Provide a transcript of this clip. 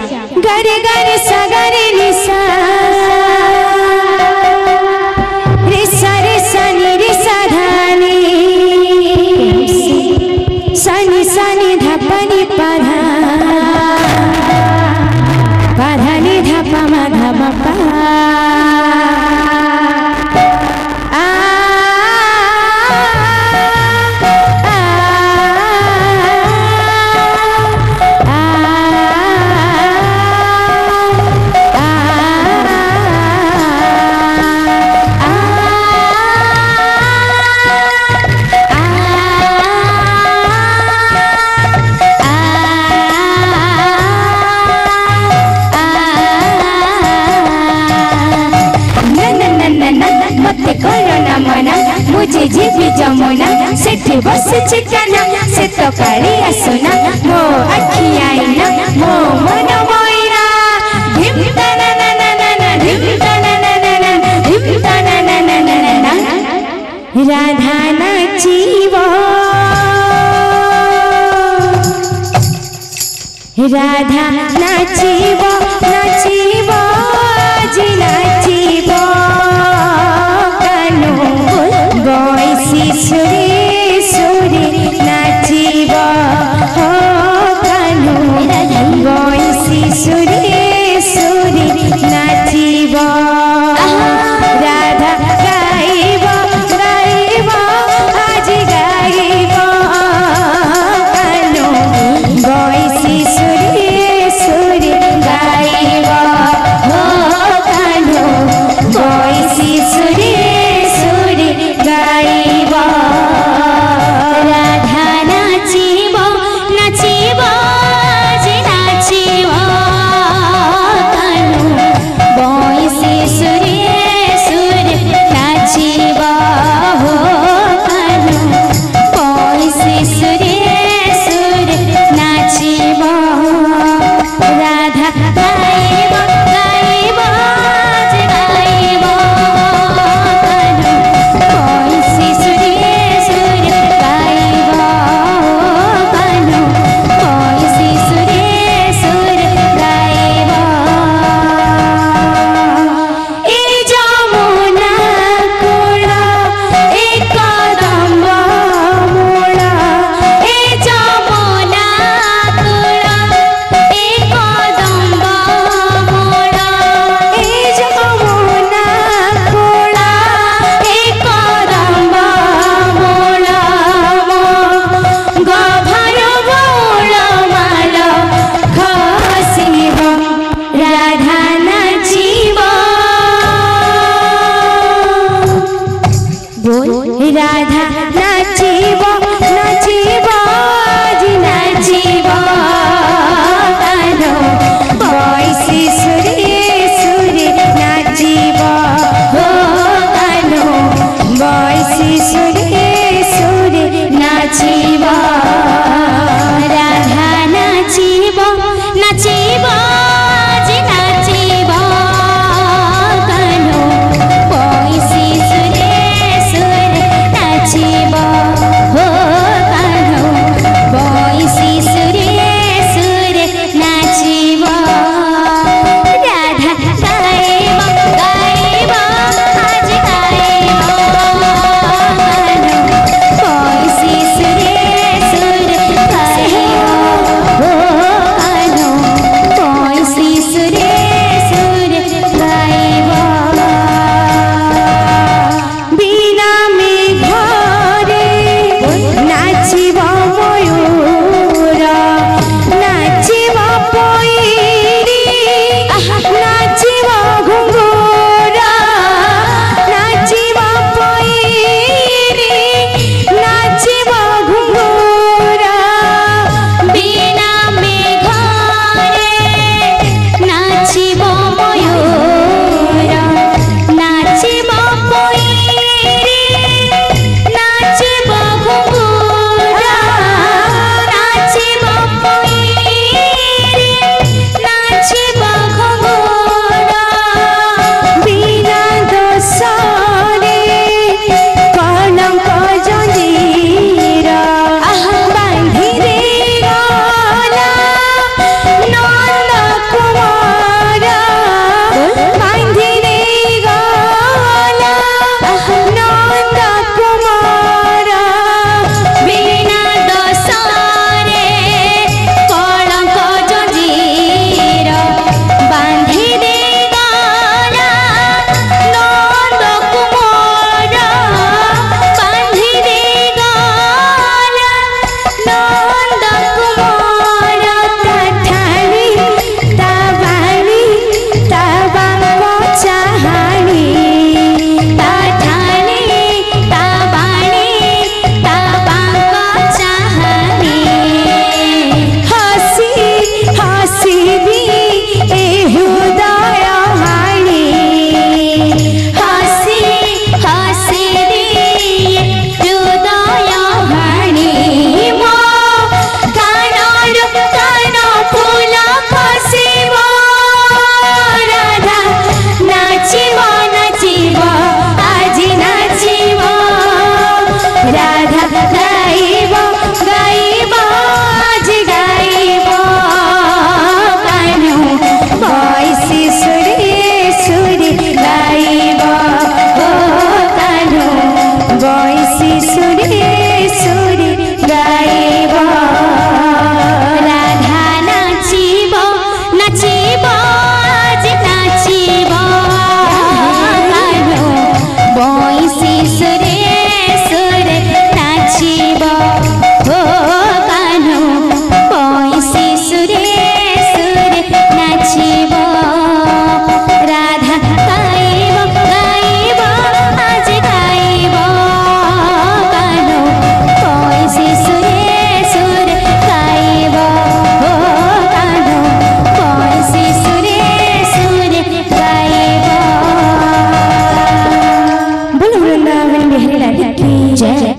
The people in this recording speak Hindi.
गरे गरे सा गरे नि सा रे सा नि रे सा धा नि सा नि धा पा नि पा धा नि धा पा मा धा मा पा मुझे जीवी जमुना सेठी बस चिकना से तो काली असुना मो अखिया आईना मो मन मोइना धिम तना ना ना ना ना धिम तना ना ना ना धिम तना ना ना ना ना राधा नाचीवो राधा नाचीवो नाचीवो जी नाचीवो गईसी सुरे सुरे नाचिब हो कानू गईसी सुरे सुरे नाचिब राधा गाइब गाइब आज गाइब कानू गईसी सुरे सुरे गाइब हो कानू गईसी सुरे गाइब राधा नाचिब नाचिब जे नाचिब कानू बईसी सुरे सुरे नाचिब हो कानू बईसी सुरे सुरे नाचिब राधा